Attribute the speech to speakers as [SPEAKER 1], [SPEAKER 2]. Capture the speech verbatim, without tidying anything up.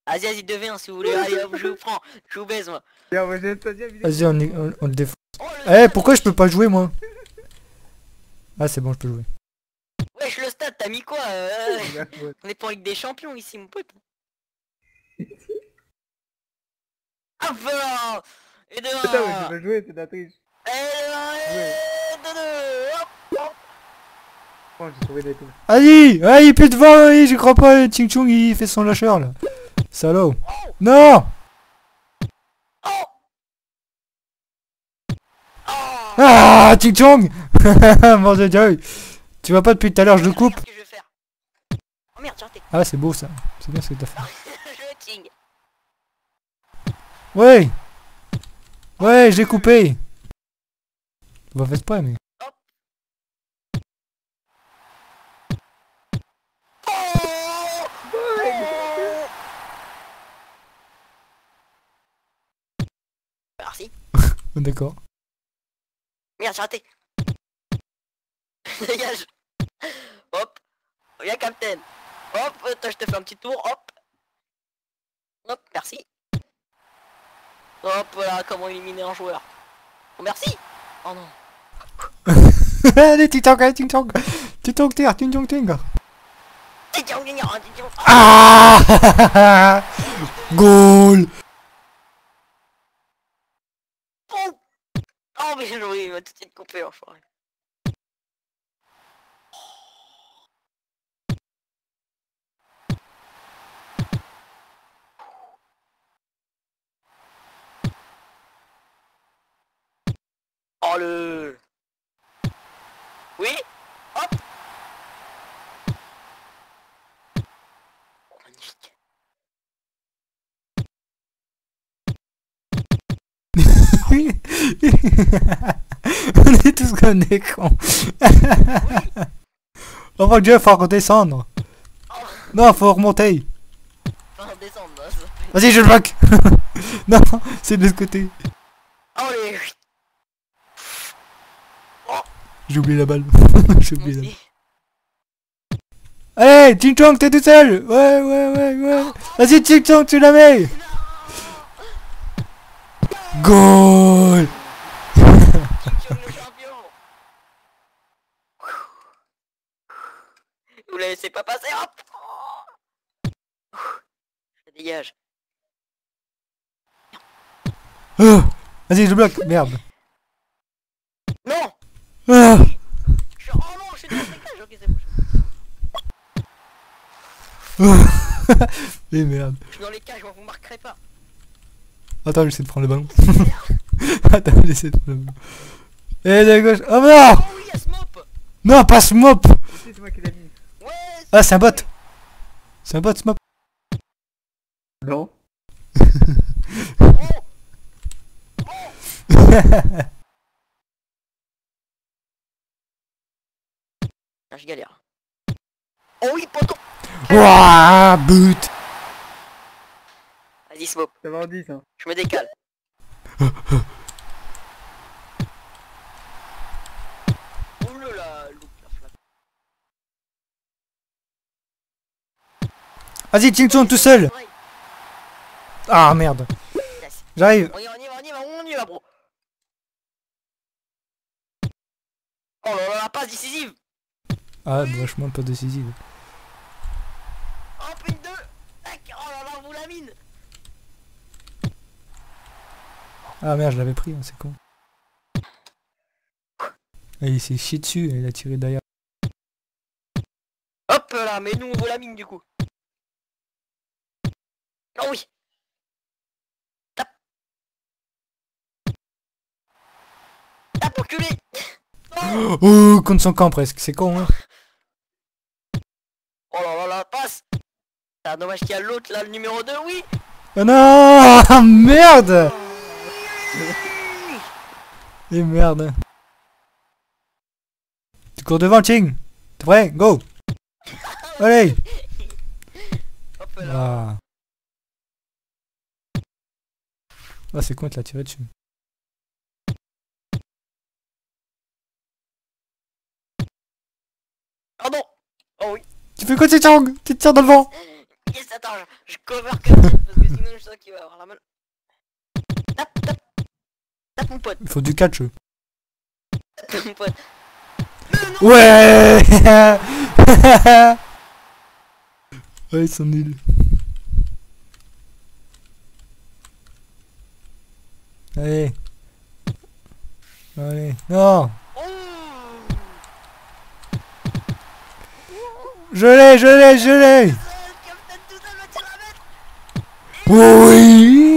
[SPEAKER 1] Vas-y, vas-y, deux v un si vous voulez. Allez, hop, je vous prends. Je vous baise, moi.
[SPEAKER 2] Vas-y, on, est- on, on le défonce.
[SPEAKER 1] Oh, le
[SPEAKER 2] Eh,
[SPEAKER 1] stade,
[SPEAKER 2] pourquoi je peux
[SPEAKER 1] wesh.
[SPEAKER 2] pas jouer, moi? Ah, c'est bon, je peux jouer.
[SPEAKER 1] Wesh, le stade, t'as mis quoi euh... On est pas avec des champions ici, mon pote. Ah, voilà. Et de
[SPEAKER 3] Putain, mais
[SPEAKER 1] un.
[SPEAKER 3] tu peux jouer, c'est de la triche.
[SPEAKER 1] Et de un. Et de deux. Hop, hop.
[SPEAKER 3] Oh, j'ai trouvé des touches.
[SPEAKER 2] Allez, allez, il pète devant, allez, j'y crois pas, Ching Chong, il fait son lâcheur, là. Salaud.
[SPEAKER 1] Oh,
[SPEAKER 2] Non!
[SPEAKER 1] oh. Oh.
[SPEAKER 2] Ah, Ching Chong! Mon dieu, tu vois pas depuis tout à l'heure, je le coupe.
[SPEAKER 1] Regarde ce que je vais faire. Oh merde, tiens, t'es.
[SPEAKER 2] Ah, c'est beau, ça. C'est bien ce que t'as fait.
[SPEAKER 1] Je ting.
[SPEAKER 2] Ouais! Ouais, j'ai coupé! Bah, faites pas, mais...
[SPEAKER 1] Oh. Merci.
[SPEAKER 2] D'accord.
[SPEAKER 1] Merde, j'ai raté. Dégage. Hop. Viens, Captain. Hop, toi, je te fais un petit tour. Hop. Hop, merci. Hop, voilà comment éliminer un joueur. Oh, merci. Oh non.
[SPEAKER 2] Allez, Ching Chong, allez, Ching Chong! Ching Chong, tire, Ching Chong, ting! Ah! Goal!
[SPEAKER 1] Oh, oh mais joué, il m'a tout de suite coupé, l'enfoiré. Oh le... Oui. Hop. Oh, magnifique.
[SPEAKER 2] On est tous comme des cons. Oh mon dieu, faut redescendre.
[SPEAKER 1] Oh,
[SPEAKER 2] Non, faut remonter.
[SPEAKER 1] faut redescendre, là, ça fait-
[SPEAKER 2] Vas-y, je le bloque. Non, c'est de l'autre côté.
[SPEAKER 1] Oh les...
[SPEAKER 2] J'ai oublié la balle. J'ai oublié la balle.
[SPEAKER 1] Merci.
[SPEAKER 2] Allez, Ching Chong, t'es tout seul. Ouais, ouais, ouais, ouais. Vas-y, Ching Chong, tu la mets. Goal.
[SPEAKER 1] Champion, le champion. Vous la laissez pas passer, hop. Ça dégage.
[SPEAKER 2] Oh, vas-y, je le bloque. Merde.
[SPEAKER 1] Non.
[SPEAKER 2] Ah.
[SPEAKER 1] Je... Oh non, je suis dans le spectacle, ok, c'est bon.
[SPEAKER 2] Et merde.
[SPEAKER 1] Je suis dans les cages, moi, vous marquerez pas.
[SPEAKER 2] Attends, j'essaie de prendre le ballon. Attends, j'essaie de prendre le ballon. Et de gauche. Oh non.
[SPEAKER 1] Oh oui, y'a ce mop.
[SPEAKER 2] Non, pas ce mop.
[SPEAKER 3] C'est moi qui l'ai mis.
[SPEAKER 1] Ouais.
[SPEAKER 2] Ah, c'est un bot. C'est un bot, ce mop.
[SPEAKER 3] Non.
[SPEAKER 1] Oh. Ah, je galère. Oh oui, poteau.
[SPEAKER 2] Ouah, but.
[SPEAKER 1] Vas-y, Smop,
[SPEAKER 3] Ça va en dix, hein.
[SPEAKER 1] je me décale. Oulala, loup la flamme.
[SPEAKER 2] Vas-y, Ching Chong tout seul.
[SPEAKER 1] Ouais.
[SPEAKER 2] Ah, merde.
[SPEAKER 1] Yes.
[SPEAKER 2] J'arrive.
[SPEAKER 1] On y va, on y va, on y va, on y va, bro. Oh là là, la passe décisive.
[SPEAKER 2] Ah, bah, vachement pas décisive.
[SPEAKER 1] Hop, une, deux. Tac. Oh là là, on vous la mine.
[SPEAKER 2] Ah merde, je l'avais pris, hein, c'est con. Et il s'est chié dessus et il a tiré derrière.
[SPEAKER 1] Hop là, mais nous on vous la mine du coup. Oh oui. Tape. Tape enculé. Oh.
[SPEAKER 2] Oh, contre son camp presque, c'est con, hein.
[SPEAKER 1] Oh là là là, passe. Ah, dommage qu'il y a l'autre là, le numéro deux, oui.
[SPEAKER 2] Oh non. Merde. Et merde. Tu cours devant, Ching. T'es prêt? Go. Allez.
[SPEAKER 1] Hop là.
[SPEAKER 2] Ah, ah c'est con, il l'a tiré dessus.
[SPEAKER 1] Oh non. Oh oui.
[SPEAKER 2] Tu fais quoi, Ching Chong? Tu te tires dans le vent.
[SPEAKER 1] Yes, attends, je, je cover Captain parce que sinon je sens qu'il va avoir la main. Tape, tape. Tape mon pote.
[SPEAKER 2] Il faut du catch.
[SPEAKER 1] Tape mon pote. Non, non.
[SPEAKER 2] Ouais. Ouais, ils sont nuls. Allez. Allez. Non.
[SPEAKER 1] Oh.
[SPEAKER 2] Je l'ai, je l'ai, je l'ai.
[SPEAKER 1] Captain tout seul va-t-il la mettre?
[SPEAKER 2] Oui.